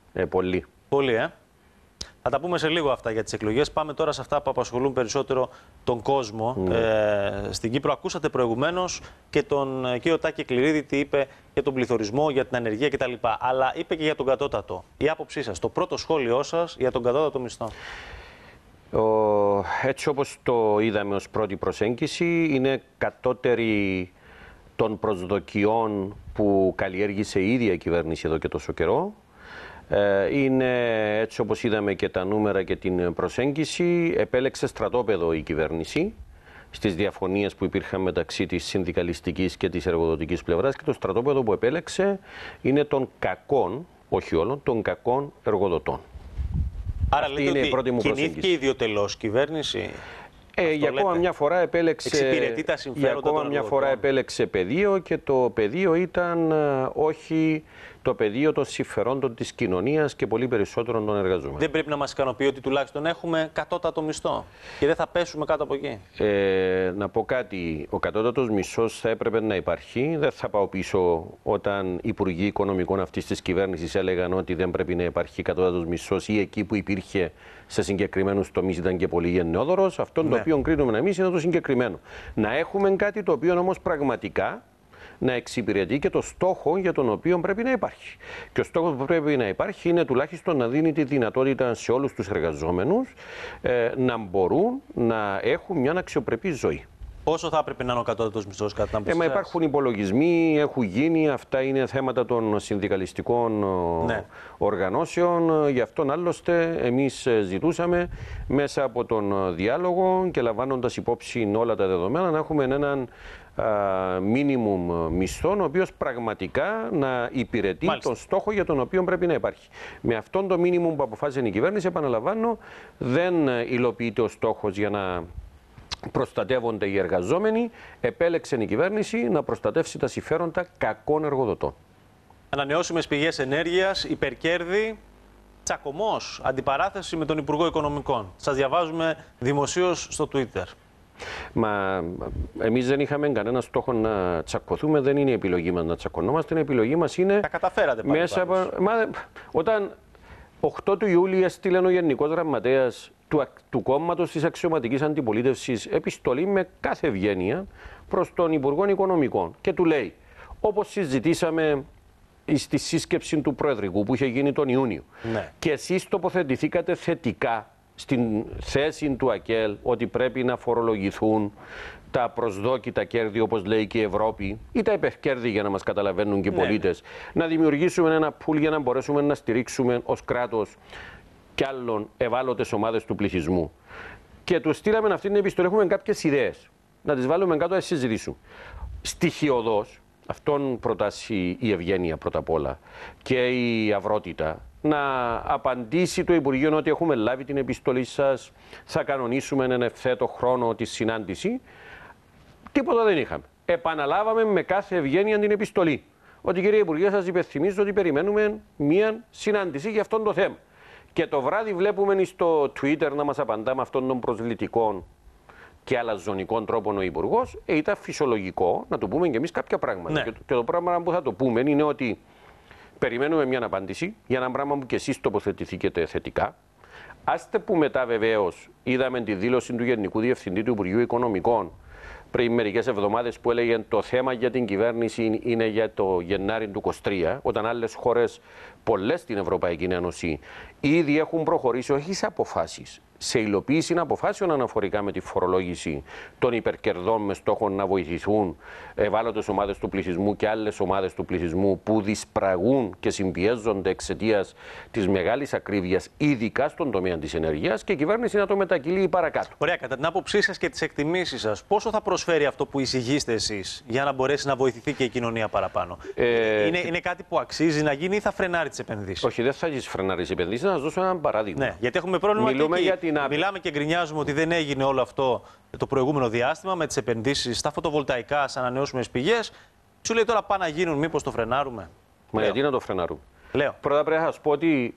Πολύ. Πολύ, Θα τα πούμε σε λίγο αυτά για τις εκλογές. Πάμε τώρα σε αυτά που απασχολούν περισσότερο τον κόσμο. Στην Κύπρο ακούσατε προηγουμένως και τον κύριο Τάκη Κληρίδη τι είπε για τον πληθωρισμό, για την ανεργία κτλ. Αλλά είπε και για τον κατώτατο. Η άποψή σας, το πρώτο σχόλιο σας για τον κατώτατο μισθό. Έτσι όπως το είδαμε ως πρώτη προσέγγιση, είναι κατώτερη των προσδοκιών που καλλιέργησε η ίδια η κυβέρνηση εδώ και τόσο καιρό. Είναι έτσι όπως είδαμε και τα νούμερα και την προσέγγιση, επέλεξε στρατόπεδο η κυβέρνηση στις διαφωνίες που υπήρχαν μεταξύ της συνδικαλιστικής και της εργοδοτικής πλευράς, και το στρατόπεδο που επέλεξε είναι των κακών, όχι όλων, των κακών εργοδοτών. Άρα αυτή λέτε είναι ότι η πρώτη μου προσέγγιση. κινήθηκε ιδιωτελώς κυβέρνηση. Για ακόμα μια φορά εξυπηρετεί τα συμφέροντα των εργοδοτών. επέλεξε πεδίο, και το πεδίο ήταν όχι το πεδίο των συμφερόντων της κοινωνίας και πολύ περισσότερων των εργαζομένων. Δεν πρέπει να μας ικανοποιεί ότι τουλάχιστον έχουμε κατώτατο μισθό και δεν θα πέσουμε κάτω από εκεί? Να πω κάτι. Ο κατώτατος μισθός θα έπρεπε να υπάρχει. Δεν θα πάω πίσω όταν οι υπουργοί οικονομικών αυτής της κυβέρνησης έλεγαν ότι δεν πρέπει να υπάρχει κατώτατος μισθός, ή εκεί που υπήρχε σε συγκεκριμένους τομείς ήταν και πολύ γενναιόδωρος. Αυτό το οποίο κρίνουμε εμείς είναι το συγκεκριμένο. Να έχουμε κάτι το οποίο όμως πραγματικά να εξυπηρετεί και το στόχο για τον οποίο πρέπει να υπάρχει. Και ο στόχος που πρέπει να υπάρχει είναι τουλάχιστον να δίνει τη δυνατότητα σε όλους τους εργαζόμενους να μπορούν να έχουν μια αξιοπρεπή ζωή. Πόσο θα έπρεπε να είναι ο κατώτατος μισθός κατά την άποψή σας? Υπάρχουν υπολογισμοί, έχουν γίνει, αυτά είναι θέματα των συνδικαλιστικών οργανώσεων. Γι' αυτόν άλλωστε εμείς ζητούσαμε μέσα από τον διάλογο και λαμβάνοντας υπόψη όλα τα δεδομένα να έχουμε έναν μίνιμουμ μισθών, ο οποίος πραγματικά να υπηρετεί τον στόχο για τον οποίο πρέπει να υπάρχει. Με αυτόν το μίνιμουμ που αποφάσισε η κυβέρνηση, επαναλαμβάνω, δεν υλοποιείται ο στόχος για να προστατεύονται οι εργαζόμενοι. Επέλεξε η κυβέρνηση να προστατεύσει τα συμφέροντα κακών εργοδοτών. Ανανεώσιμες πηγές ενέργειας, υπερκέρδη, τσακωμός, αντιπαράθεση με τον Υπουργό Οικονομικών. Σας διαβάζουμε δημοσίως στο Twitter. Μα εμείς δεν είχαμε κανένα στόχο να τσακωθούμε, δεν είναι η επιλογή μας να τσακωνόμαστε, η επιλογή μας είναι... Τα καταφέρατε πάλι μέσα από... Όταν 8 του Ιούλη έστειλε ο Γενικός Γραμματέας του κόμματος της αξιωματικής αντιπολίτευσης επιστολή με κάθε ευγένεια προς τον Υπουργό Οικονομικών και του λέει, όπως συζητήσαμε στη σύσκεψη του Προεδρικού που είχε γίνει τον Ιούνιο, και εσείς τοποθετηθήκατε θετικά στην θέση του ΑΚΕΛ ότι πρέπει να φορολογηθούν τα προσδόκητα κέρδη, όπως λέει και η Ευρώπη, ή τα υπερκέρδη για να μας καταλαβαίνουν και οι πολίτες, να δημιουργήσουμε ένα πουλ για να μπορέσουμε να στηρίξουμε ως κράτος και άλλων ευάλωτες ομάδες του πληθυσμού. Και του στείλαμε αυτή την επιστολή. Έχουμε κάποιες ιδέες. Να τις βάλουμε κάτω να συζητήσουμε. Στοιχειοδός, αυτόν προτάσει η ευγένεια πρώτα απ' όλα και η αυρότητα, να απαντήσει το Υπουργείο ότι έχουμε λάβει την επιστολή σας, θα κανονίσουμε εν ευθέτω χρόνο τη συνάντηση. Τίποτα δεν είχαμε. Επαναλάβαμε με κάθε ευγένεια την επιστολή. Ότι κύριε Υπουργέ, σας υπενθυμίζω ότι περιμένουμε μία συνάντηση για αυτόν το θέμα. Και το βράδυ βλέπουμε στο Twitter να μας απαντά με αυτόν τον προσβλητικό και αλαζονικών τρόπων ο Υπουργός. Ήταν φυσιολογικό να του πούμε και εμείς κάποια πράγματα. Και το πράγμα που θα το πούμε είναι ότι περιμένουμε μια απάντηση για ένα πράγμα που και εσείς τοποθετηθήκετε θετικά. Άστε που μετά βεβαίως είδαμε τη δήλωση του Γενικού Διευθυντή του Υπουργείου Οικονομικών πριν μερικές εβδομάδες που έλεγε το θέμα για την κυβέρνηση είναι για το Γενάρη του 2023, όταν άλλες χώρες, πολλές στην Ευρωπαϊκή Ένωση, ήδη έχουν προχωρήσει όχι σε αποφάσεις, σε υλοποίηση αποφάσεων αναφορικά με τη φορολόγηση των υπερκερδών με στόχο να βοηθηθούν ευάλωτες ομάδες του πληθυσμού και άλλες ομάδες του πληθυσμού που δυσπραγούν και συμπιέζονται εξαιτίας της μεγάλης ακρίβειας, ειδικά στον τομέα της ενέργειας, και η κυβέρνηση να το μετακυλεί παρακάτω. Ωραία, κατά την άποψή σας και τις εκτιμήσεις σας, πόσο θα προσφέρει αυτό που εισηγείστε εσείς για να μπορέσει να βοηθηθεί και η κοινωνία παραπάνω? Είναι κάτι που αξίζει να γίνει ή θα φρενάρει τις επενδύσεις? Όχι, δεν θα φρενάρει τις επενδύσεις. Να σας δώσω ένα παράδειγμα. Ναι, γιατί έχουμε πρόβλημα. Μιλάμε και γκρινιάζουμε ότι δεν έγινε όλο αυτό το προηγούμενο διάστημα με τις επενδύσεις στα φωτοβολταϊκά, σε ανανεώσιμες πηγές. Σου λέει τώρα πάνε να γίνουν, μήπως το φρενάρουμε? Μα γιατί να το φρενάρουμε? Λέω. Πρώτα πρέπει να σας πω ότι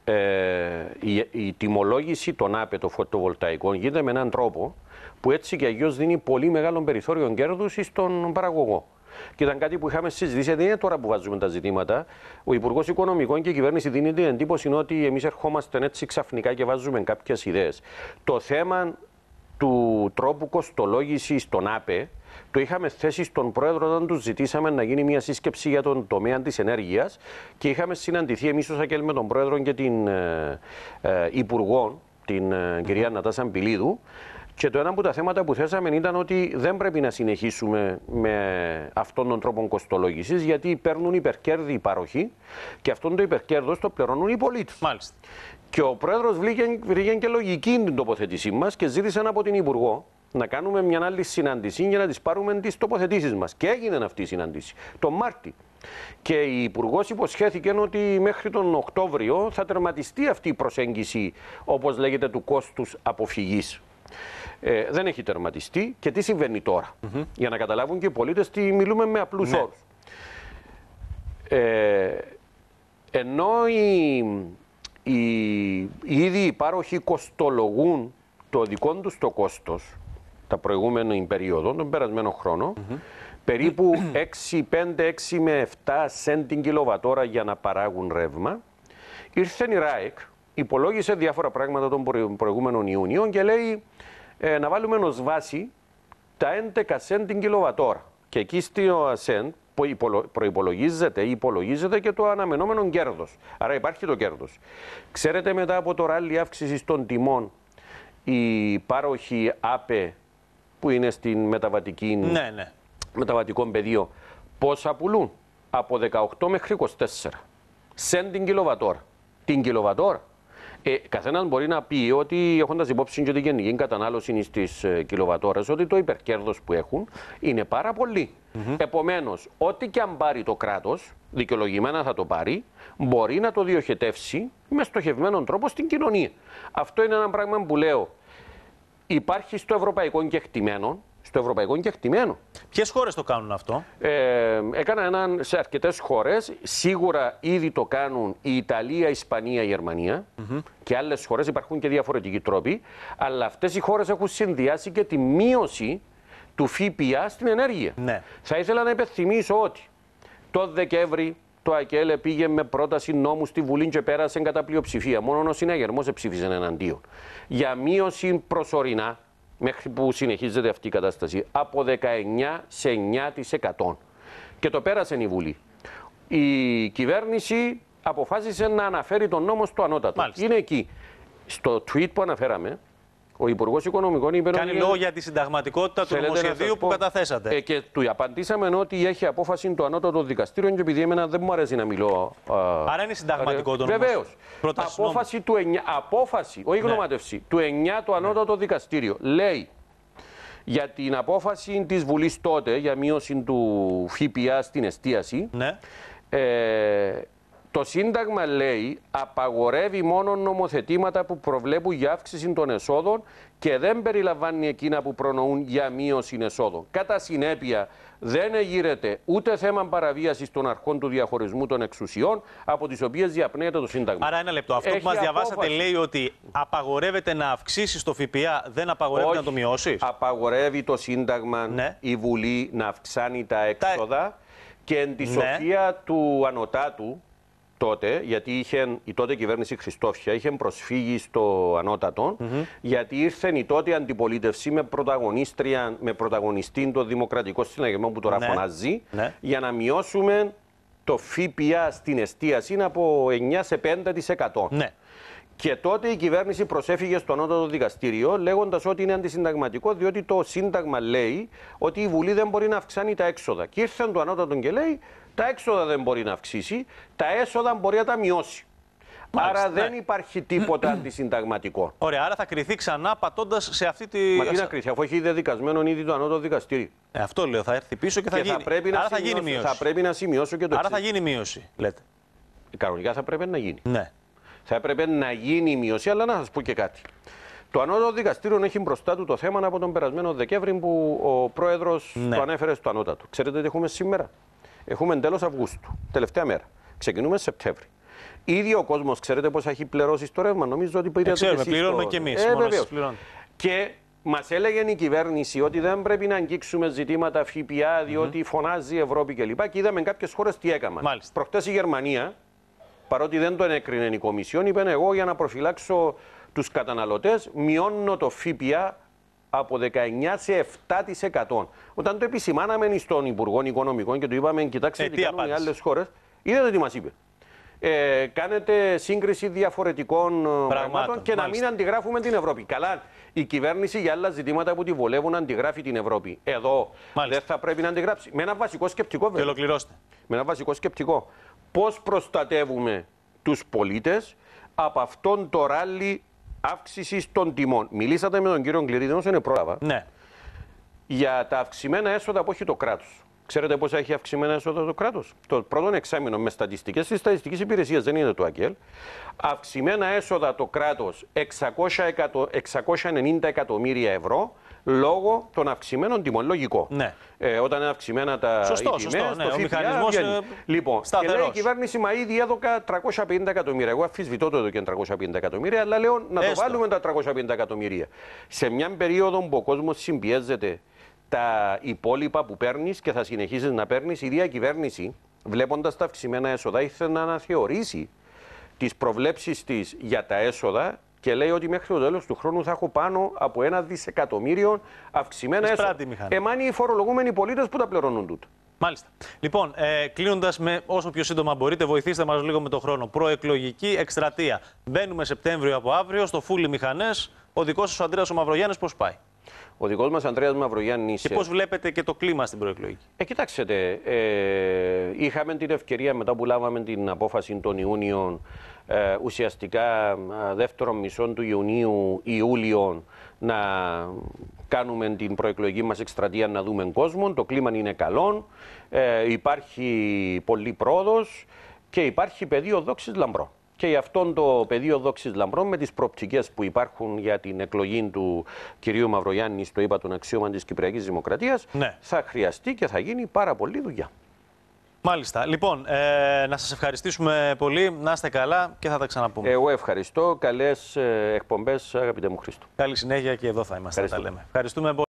η τιμολόγηση των ΑΠΕ των φωτοβολταϊκών γίνεται με έναν τρόπο που έτσι και αλλιώς δίνει πολύ μεγάλο περιθώριο κέρδους στον παραγωγό. Και ήταν κάτι που είχαμε συζητήσει, δεν είναι τώρα που βάζουμε τα ζητήματα. Ο Υπουργός Οικονομικών και η κυβέρνηση δίνει την εντύπωση ότι εμείς ερχόμαστε έτσι ξαφνικά και βάζουμε κάποιες ιδέες. Το θέμα του τρόπου κοστολόγησης των ΑΠΕ το είχαμε θέσει στον πρόεδρο όταν του ζητήσαμε να γίνει μια σύσκεψη για τον τομέα της ενέργειας και είχαμε συναντηθεί εμείς ως ΑΚΕΛ με τον πρόεδρο και την Υπουργό, την κυρία Νατάσα Μπιλίδου. Και το ένα από τα θέματα που θέσαμε ήταν ότι δεν πρέπει να συνεχίσουμε με αυτόν τον τρόπο κοστολόγησης, γιατί παίρνουν υπερκέρδη οι πάροχοι και αυτόν το υπερκέρδος το πληρώνουν οι πολίτες. Μάλιστα. Και ο πρόεδρος βρήκε και λογική την τοποθέτησή μας και ζήτησε από την Υπουργό να κάνουμε μια άλλη συνάντηση για να τις πάρουμε τις τοποθετήσεις μας. Και έγινε αυτή η συνάντηση τον Μάρτι. Και η Υπουργός υποσχέθηκε ότι μέχρι τον Οκτώβριο θα τερματιστεί αυτή η προσέγγιση, όπως λέγεται, του κόστους αποφυγής. Δεν έχει τερματιστεί. Και τι συμβαίνει τώρα, για να καταλάβουν και οι πολίτες τι μιλούμε με απλούς όρους. Ενώ οι ίδιοι οι πάροχοι κοστολογούν το δικό τους το κόστος τα προηγούμενη περίοδο, τον περασμένο χρόνο, περίπου 6 με 7 σέντ την κιλοβατόρα για να παράγουν ρεύμα, ήρθε η ΡΑΕΚ, υπολόγισε διάφορα πράγματα τον προηγούμενο Ιούνιο και λέει να βάλουμε ως βάση τα 11 σέντ την κιλοβατόρα. Και εκεί στο σέντ προϋπολογίζεται ή υπολογίζεται και το αναμενόμενο κέρδος. Άρα υπάρχει το κέρδος. Ξέρετε, μετά από το ράλι αύξησης των τιμών, οι πάροχοι ΑΠΕ που είναι στην μεταβατικό πεδίο, πόσα πουλούν? Από 18 μέχρι 24 σέντ την κιλοβατόρα. Την κιλοβατόρα. Καθένας μπορεί να πει ότι, έχοντας υπόψη και τη γενική κατανάλωση στις κιλοβατόρες, ότι το υπερκέρδος που έχουν είναι πάρα πολύ. Επομένως, ό,τι και αν πάρει το κράτος, δικαιολογημένα θα το πάρει, μπορεί να το διοχετεύσει με στοχευμένον τρόπο στην κοινωνία. Αυτό είναι ένα πράγμα που λέω. Υπάρχει στο ευρωπαϊκό κεκτημένο. Ποιες χώρες το κάνουν αυτό? Έκανα σε αρκετές χώρες. Σίγουρα ήδη το κάνουν η Ιταλία, η Ισπανία, η Γερμανία και άλλες χώρες. Υπάρχουν και διαφορετικοί τρόποι. Αλλά αυτές οι χώρες έχουν συνδυάσει και τη μείωση του ΦΠΑ στην ενέργεια. Ναι. Θα ήθελα να υπενθυμίσω ότι το Δεκέμβρη το ΑΚΕΛ πήγε με πρόταση νόμου στη Βουλή και πέρασε κατά πλειοψηφία. Μόνο ο συναγερμός ψήφισε εναντίον. Για μείωση προσωρινά, μέχρι που συνεχίζεται αυτή η κατάσταση, από 19 σε 9%. Και το πέρασε η Βουλή. Η κυβέρνηση αποφάσισε να αναφέρει τον νόμο στο ανώτατο. Μάλιστα. Είναι εκεί. Στο tweet που αναφέραμε, ο Υπουργός Οικονομικών είπε... Κάνει λόγο για τη συνταγματικότητα του νομοσχεδίου που καταθέσατε. Και του απαντήσαμε ότι έχει απόφαση το ανώτατο δικαστήριο και επειδή εμένα δεν μου αρέσει να μιλώ... Άρα είναι συνταγματικό το νομοσχέδιο. Βεβαίως. Απόφαση του 9, όχι γνωμάτευση, του 9 το ανώτατο δικαστήριο λέει για την απόφαση της Βουλής τότε για μείωση του ΦΠΑ στην εστίαση. Ναι. Το Σύνταγμα λέει απαγορεύει μόνο νομοθετήματα που προβλέπουν για αύξηση των εσόδων και δεν περιλαμβάνει εκείνα που προνοούν για μείωση εσόδων. Κατά συνέπεια, δεν εγείρεται ούτε θέμα παραβίασης των αρχών του διαχωρισμού των εξουσιών από τις οποίες διαπνέεται το Σύνταγμα. Άρα, ένα λεπτό. Αυτό που μας διαβάσατε λέει ότι απαγορεύεται να αυξήσεις το ΦΠΑ, δεν απαγορεύεται να το μειώσεις. Απαγορεύει το Σύνταγμα η Βουλή να αυξάνει τα έξοδα και εν τη σοφία του ανωτάτου. Τότε, γιατί η τότε κυβέρνηση Χριστόφια είχε προσφύγει στο ανώτατο, γιατί ήρθε η τότε αντιπολίτευση με πρωταγωνιστή το Δημοκρατικό Συναγερμό που τώρα φωνάζει, για να μειώσουμε το ΦΠΑ στην εστίαση από 9 σε 5%. Ναι. Και τότε η κυβέρνηση προσέφυγε στο ανώτατο δικαστήριο λέγοντας ότι είναι αντισυνταγματικό, διότι το Σύνταγμα λέει ότι η Βουλή δεν μπορεί να αυξάνει τα έξοδα. Και ήρθε το ανώτατο και λέει τα έξοδα δεν μπορεί να αυξήσει, τα έσοδα μπορεί να τα μειώσει. Μάλιστα, άρα δεν υπάρχει τίποτα αντισυνταγματικό. Ωραία, άρα θα κριθεί ξανά πατώντας σε αυτή τη. Μα τι να κριθεί, αφού έχει δεδικασμένο ήδη το ανώτατο δικαστήριο. Αυτό λέω, θα έρθει πίσω και θα γίνει. Άρα θα γίνει μείωση. Θα πρέπει να σημειώσω και το άρα θα γίνει μείωση, λέτε. Κανονικά θα πρέπει να γίνει. Ναι. Θα έπρεπε να γίνει η μείωση, αλλά να σας πω και κάτι. Το ανώτατο δικαστήριο έχει μπροστά του το θέμα από τον περασμένο Δεκέμβρη που ο πρόεδρος το ανέφερε στο ανώτατο. Ξέρετε τι έχουμε σήμερα? Έχουμε τέλος Αυγούστου, τελευταία μέρα. Ξεκινούμε Σεπτέμβρη. Ήδη ο κόσμος, ξέρετε πώς έχει πληρώσει στο ρεύμα? Νομίζω ότι ξέρουμε, πληρώνουμε και εμείς. Και Μας έλεγε η κυβέρνηση ότι δεν πρέπει να αγγίξουμε ζητήματα ΦΠΑ, διότι φωνάζει η Ευρώπη κλπ. Και είδαμε κάποιες χώρες τι έκαναν. Προχτές η Γερμανία, παρότι δεν τον έκρινε η Κομισιόν, είπε εγώ για να προφυλάξω τους καταναλωτές μειώνω το ΦΠΑ από 19% σε 7%. Όταν το επισημάναμε στον Υπουργό Οικονομικών και του είπαμε, κοιτάξτε τι κάνουν οι άλλες χώρες, είδατε τι μας είπε. Κάνετε σύγκριση διαφορετικών πραγμάτων και να μην αντιγράφουμε την Ευρώπη. Καλά, η κυβέρνηση για άλλα ζητήματα που τη βολεύουν αντιγράφει την Ευρώπη. Εδώ δεν θα πρέπει να αντιγράψει. Με ένα βασικό σκεπτικό, βέβαια. Και ολοκληρώστε. Με ένα βασικό σκεπτικό. Πώς προστατεύουμε τους πολίτες από αυτόν το ράλι αύξησης των τιμών. Μιλήσατε με τον κύριο Κληρίδη, όσο είναι πρόλαβα, ναι, για τα αυξημένα έσοδα που έχει το κράτος. Ξέρετε πόσα έχει αυξημένα έσοδα το κράτος? Το πρώτο εξάμηνο με στατιστικές της στατιστικής υπηρεσίας, δεν είναι το ΑΚΕΛ. Αυξημένα έσοδα το κράτος 690 εκατομμύρια ευρώ λόγω των αυξημένων τιμών. Λογικό. Ναι. Όταν είναι αυξημένα τα τιμές, ναι, το ο μηχανισμός λοιπόν, σταθερός. Και λέει η κυβέρνηση, μα ήδη έδωκα 350 εκατομμύρια. Εγώ αφισβητώ το έδωκε 350 εκατομμύρια, αλλά λέω να το βάλουμε τα 350 εκατομμύρια. Σε μια περίοδο που ο κόσμος συμπιέζεται τα υπόλοιπα που παίρνεις και θα συνεχίσεις να παίρνεις, η ίδια κυβέρνηση, βλέποντας τα αυξημένα έσοδα, ήθελε να αναθεωρήσει τις προβλέψεις της για τα έσοδα και λέει ότι μέχρι το τέλος του χρόνου θα έχω πάνω από 1 δισεκατομμύριο αυξημένα έσοδα. Εμάνει οι φορολογούμενοι πολίτες που τα πληρώνουν τούτο. Μάλιστα. Λοιπόν, κλείνοντας με όσο πιο σύντομα μπορείτε, βοηθήστε μας λίγο με τον χρόνο. Προεκλογική εκστρατεία. Μπαίνουμε Σεπτέμβριο από αύριο στο Φούλι Μηχανές. Ο δικός σας ο Ανδρέας ο Μαυρογιάννης πώς πάει? Ο δικός μας Ανδρέας Μαυρογιάννης. Και πώς βλέπετε και το κλίμα στην προεκλογική? Κοιτάξτε, είχαμε την ευκαιρία μετά που λάβαμε την απόφαση τον Ιούνιο, ουσιαστικά δεύτερο μισό του Ιουλίου, να κάνουμε την προεκλογική μας εκστρατεία να δούμε κόσμο. Το κλίμα είναι καλό, υπάρχει πολλή πρόοδος και υπάρχει πεδίο δόξης λαμπρό. Και για αυτόν το πεδίο δόξης λαμπρών, με τις προοπτικές που υπάρχουν για την εκλογή του κυρίου Μαυρογιάννη στο ύπατον αξίωμα της Κυπριακής Δημοκρατίας, ναι, θα χρειαστεί και θα γίνει πάρα πολλή δουλειά. Μάλιστα. Λοιπόν, να σας ευχαριστήσουμε πολύ. Να είστε καλά και θα τα ξαναπούμε. Εγώ ευχαριστώ. Καλές εκπομπές, αγαπητέ μου Χρήστο. Καλή συνέχεια και εδώ θα είμαστε. Τα λέμε. Ευχαριστούμε πολύ.